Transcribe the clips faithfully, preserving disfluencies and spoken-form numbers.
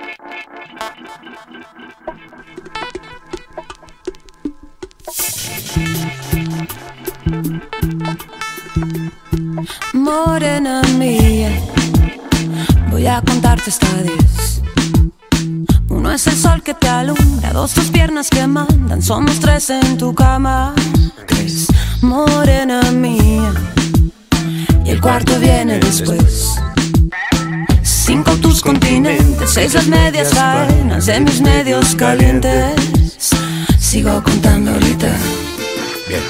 Morena mía, voy a contarte hasta diez. Uno es el sol que te alumbra, dos tus piernas que mandan, somos tres en tu cama. Tres, morena mía, y el cuarto viene después. Cinco tus continentes, seis las medias faenas de mis medios calientes. Sigo contando ahorita. Bien.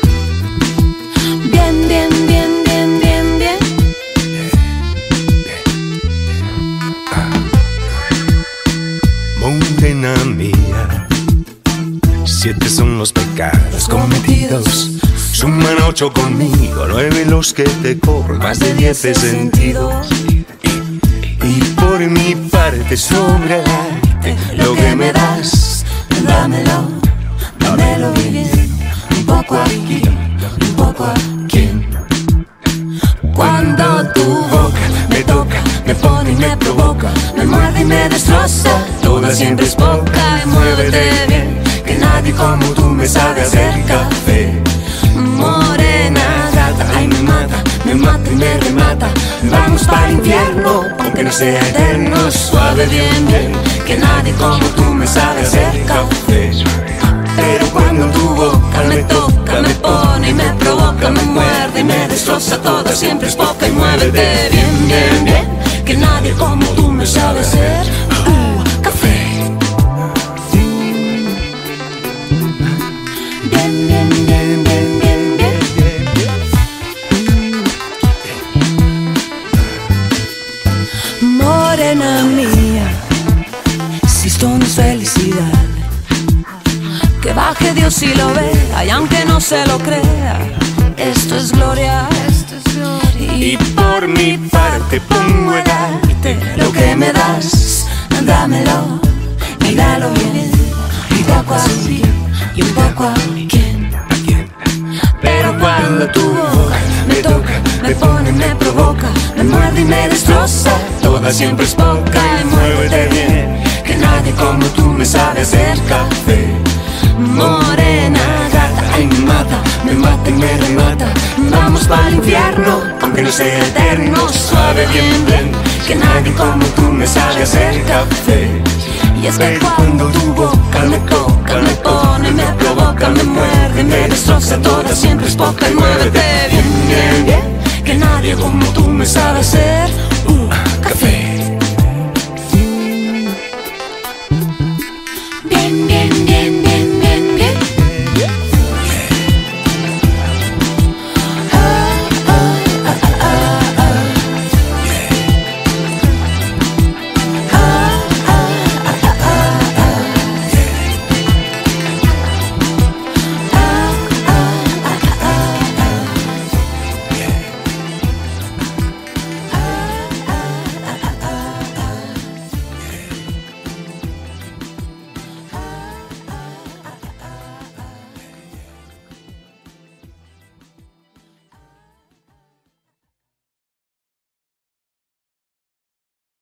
Bien, bien, bien, bien, bien, bien. Morena mía, siete son los pecados cometidos. Suman ocho conmigo, nueve los que te cobro, más de diez he sentido. Y por mi parte sobre darte lo que me das, Dámelo, dámelo bien. Un poco aquí, un poco aquí. Cuando tu boca me toca, me pone y me provoca, me muerde y me destroza, toda siempre es poca. Y muévete bien, que nadie como tú me sabe hacer café. Morena gata, ay me mata, me mata y me remata. Vamos para el infierno, aunque no sea eterno. Suave bien, bien, que nadie como tú me sabe hacer café. Pero cuando tu boca me toca, me pone y me provoca, me muerde y me destroza, toda siempre es poca. Y muévete bien, bien, bien, que nadie como tú me sabe hacer uh, café. Bien, bien, bien, bien, bien, bien. Morena mía, si esto no es felicidad, que baje Dios y lo vea, y aunque no se lo crea, esto es gloria, esto es gloria. y por mi parte pongo a darte Lo que me das, dámelo y dalo bien. Y poco así y un poco a quien. Pero cuando tu boca me toca, me pone, me provoca, me muerde y me destroza, toda siempre es poca. Y muévete bien, que nadie como tú me sabe hacer café. Morena gata, ay me mata, me mata y me remata. Vamos para el infierno, aunque no sea eterno. Suave bien, bien, que nadie como tú me sabe hacer café. Y es que cuando tu boca me toca, me pone, me provoca, me muerde, me destroza, toda siempre es poca. Y muévete bien, bien, bien, que nadie como tú me sabe hacer uh, café.